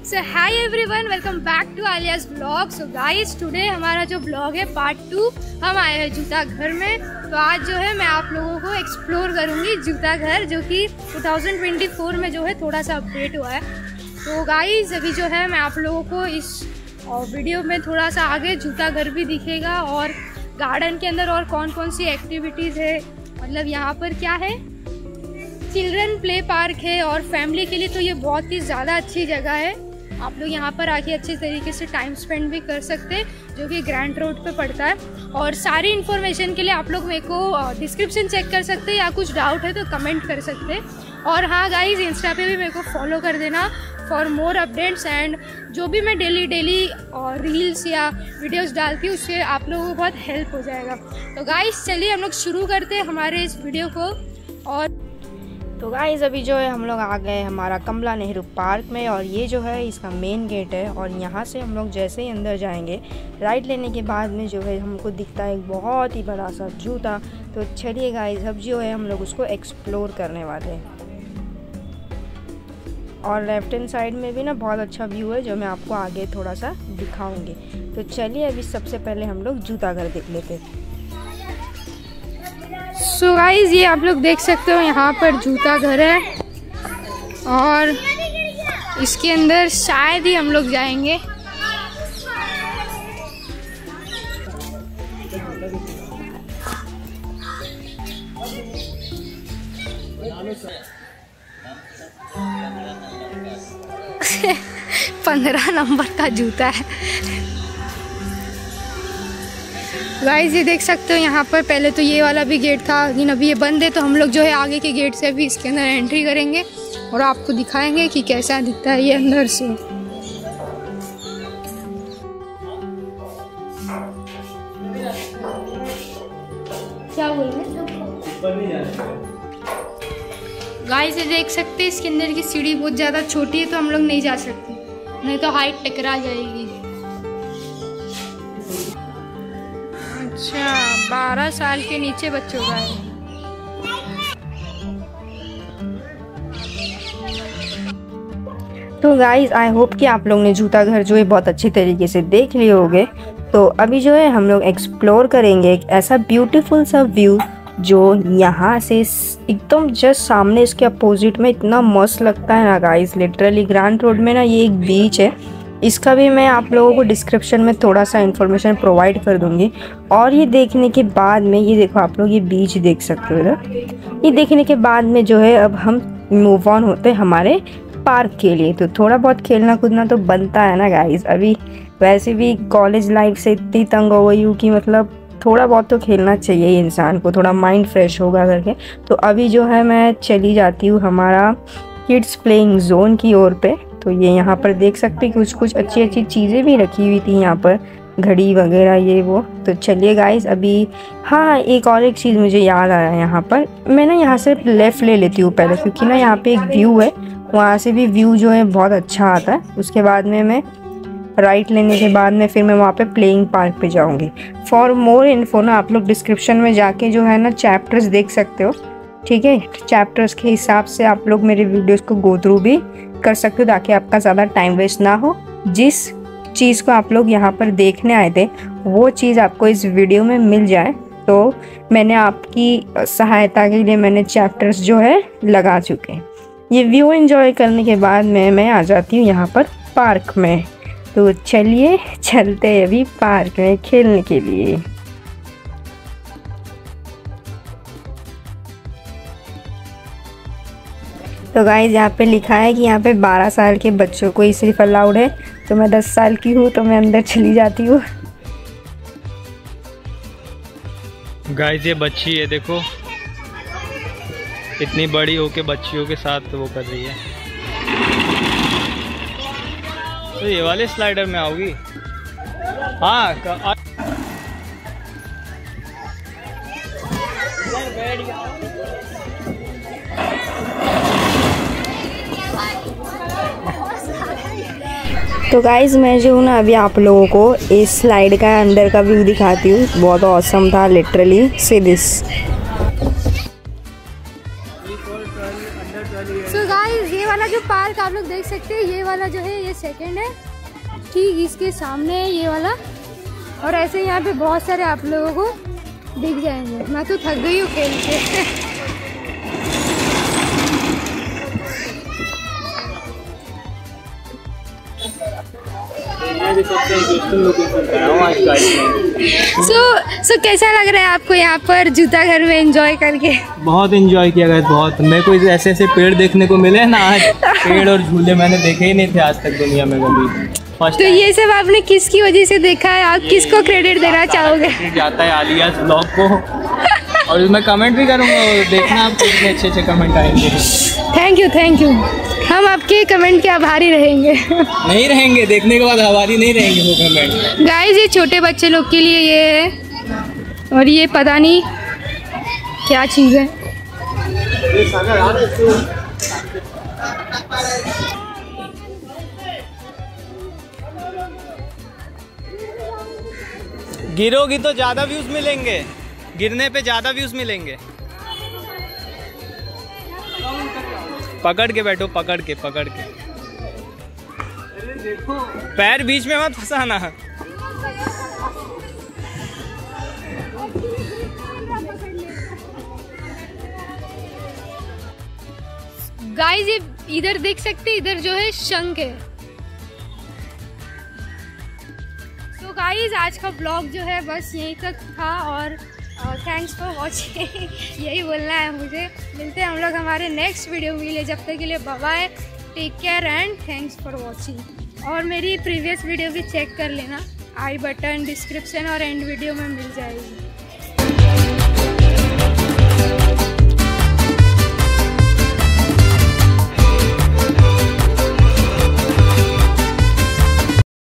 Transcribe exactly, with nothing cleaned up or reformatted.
So hi everyone, welcome back to Alia's blog. So guys, today हमारा जो blog है part two, हम आए हैं जूता घर में। तो आज जो है मैं आप लोगों को एक्सप्लोर करूंगी जूता घर, जो कि टू थाउजेंड ट्वेंटी फोर में जो है थोड़ा सा अपडेट हुआ है। तो गाइस अभी जो है मैं आप लोगों को इस वीडियो में थोड़ा सा आगे जूता घर भी दिखेगा और गार्डन के अंदर और कौन कौन सी एक्टिविटीज़ है, मतलब यहाँ पर क्या है, चिल्ड्रन प्ले पार्क है और फैमिली के लिए तो ये बहुत ही ज़्यादा अच्छी जगह है। आप लोग यहाँ पर आके अच्छे तरीके से टाइम स्पेंड भी कर सकते हैं, जो कि ग्रैंड रोड पे पड़ता है। और सारी इन्फॉर्मेशन के लिए आप लोग मेरे को डिस्क्रिप्शन चेक कर सकते हैं, या कुछ डाउट है तो कमेंट कर सकते हैं। और हाँ गाइज, इंस्टा पे भी मेरे को फॉलो कर देना फॉर मोर अपडेट्स। एंड जो भी मैं डेली डेली और रील्स या वीडियोस डालती हूँ, उससे आप लोगों को बहुत हेल्प हो जाएगा। तो गाइज चलिए हम लोग शुरू करते हैं हमारे इस वीडियो को। और तो गाइस अभी जो है हम लोग आ गए हमारा कमला नेहरू पार्क में, और ये जो है इसका मेन गेट है। और यहाँ से हम लोग जैसे ही अंदर जाएंगे, राइट लेने के बाद में जो है हमको दिखता है एक बहुत ही बड़ा सा जूता। तो चलिए गाइस, अब जो है हम लोग उसको एक्सप्लोर करने वाले हैं। और लेफ्ट हैंड साइड में भी ना बहुत अच्छा व्यू है, जो मैं आपको आगे थोड़ा सा दिखाऊंगी। तो चलिए अभी सबसे पहले हम लोग जूता घर देख लेते हैं। सो so गाइज, ये आप लोग देख सकते हो यहाँ पर जूता घर है, और इसके अंदर शायद ही हम लोग जाएंगे। पंद्रह नंबर का जूता है गाइस, ये देख सकते हो यहाँ पर। पहले तो ये वाला भी गेट था, लेकिन अभी ये बंद है। तो हम लोग जो है आगे के गेट से अभी इसके अंदर एंट्री करेंगे और आपको दिखाएंगे कि कैसा दिखता है ये अंदर से। क्या बोल रहे हैं गाइस, ये देख सकते हैं इसके अंदर की सीढ़ी बहुत ज़्यादा छोटी है, तो हम लोग नहीं जा सकते, नहीं तो हाइट टकरा जाएगी। अच्छा, बारह साल के नीचे बच्चों का है। तो गाइज आई होप कि आप लोग ने जूता घर जो है बहुत अच्छी तरीके से देख लिए होंगे। तो अभी जो है हम लोग एक्सप्लोर करेंगे एक ऐसा ब्यूटीफुल सा व्यू, जो यहाँ से एकदम जस्ट सामने इसके अपोजिट में इतना मस्त लगता है ना गाइज। लिटरली ग्रैंड रोड में ना ये एक बीच है, इसका भी मैं आप लोगों को डिस्क्रिप्शन में थोड़ा सा इन्फॉर्मेशन प्रोवाइड कर दूंगी। और ये देखने के बाद में, ये देखो आप लोग, ये बीच देख सकते हो इधर। ये देखने के बाद में जो है अब हम मूव ऑन होते हैं हमारे पार्क के लिए। तो थोड़ा बहुत खेलना कूदना तो बनता है ना गाइज। अभी वैसे भी कॉलेज लाइफ से इतनी तंग हो गई हूँ कि मतलब थोड़ा बहुत तो खेलना चाहिए इंसान को, थोड़ा माइंड फ्रेश होगा करके। तो अभी जो है मैं चली जाती हूँ हमारा किड्स प्लेइंग जोन की ओर पे। तो ये यहाँ पर देख सकते हैं कुछ कुछ अच्छी अच्छी चीज़ें भी रखी हुई थी यहाँ पर, घड़ी वगैरह ये वो। तो चलिए गाइस अभी, हाँ एक और एक चीज़ मुझे याद आया, यहाँ पर मैं ना यहाँ से लेफ़्ट ले लेती हूँ पहले, क्योंकि ना यहाँ पे एक व्यू है, वहाँ से भी व्यू जो है बहुत अच्छा आता है। उसके बाद में मैं राइट लेने के बाद में फिर मैं वहाँ पे प्लेइंग पार्क पे जाऊँगी। फॉर मोर इन्फो ना आप लोग डिस्क्रिप्शन में जाके जो है ना चैप्टर्स देख सकते हो, ठीक है। चैप्टर्स के हिसाब से आप लोग मेरे वीडियोस को गो थ्रू भी कर सकते हो, ताकि आपका ज़्यादा टाइम वेस्ट ना हो। जिस चीज़ को आप लोग यहाँ पर देखने आए थे, वो चीज़ आपको इस वीडियो में मिल जाए। तो मैंने आपकी सहायता के लिए मैंने चैप्टर्स जो है लगा चुके हैं। ये व्यू एंजॉय करने के बाद में मैं आ जाती हूँ यहाँ पर पार्क में। तो चलिए चलते हैं अभी पार्क में खेलने के लिए। तो गाइज यहाँ पे लिखा है कि यहाँ पे बारह साल के बच्चों को ही सिर्फ अलाउड है। तो मैं दस साल की हूँ, तो मैं अंदर चली जाती हूँ। गाइज ये बच्ची है, देखो इतनी बड़ी होके बच्चियों के साथ वो कर रही है। तो ये वाले स्लाइडर में आओगी? हाँ आ... तो गाइज़ मैं जो हूँ ना अभी आप लोगों को इस स्लाइड का अंदर का व्यू दिखाती हूँ। बहुत ऑसम था literally. See this. So guys ये वाला जो पार्क आप लोग देख सकते हैं, ये वाला जो है ये सेकंड है, ठीक इसके सामने है ये वाला। और ऐसे यहाँ पे बहुत सारे आप लोगों को दिख जाएंगे। मैं तो थक गई हूँ खेल के। सो सो कैसा लग रहा है आपको यहाँ पर जूता घर में एंजॉय करके? बहुत एंजॉय किया गया, बहुत। मेरे को ऐसे ऐसे पेड़ देखने को मिले ना आज, पेड़ और झूले मैंने देखे ही नहीं थे आज तक दुनिया में कभी। तो ये सब आपने किसकी वजह से देखा है? आप किसको क्रेडिट देना चाहोगे? जाता है आलियाज ब्लॉग को, और मैं कमेंट भी करूँगा, देखना आप कितने अच्छे अच्छे कमेंट आएंगे। थैंक यू थैंक यू, हम आपके कमेंट के आभारी रहेंगे। नहीं रहेंगे, देखने के बाद आभारी नहीं रहेंगे वो कमेंट। गाइस ये छोटे बच्चे लोग के लिए ये है, और ये पता नहीं क्या चीज़ है। गिरोगी तो ज़्यादा व्यूज़ मिलेंगे, गिरने पे ज़्यादा व्यूज़ मिलेंगे। पकड़ के बैठो, पकड़ के पकड़ के पैर बीच में मत फंसाना। गाइस ये इधर देख सकते हैं, इधर जो है शंख है। तो गाइस आज का ब्लॉग जो है बस यहीं तक था, और थैंक्स फॉर वॉचिंग यही बोलना है मुझे। मिलते हैं हम लोग हमारे नेक्स्ट वीडियो में, जब तक के लिए bye bye, take care and thanks for watching. और मेरी प्रीवियस वीडियो भी चेक कर लेना, आई बटन डिस्क्रिप्शन और एंड वीडियो में मिल जाएगी।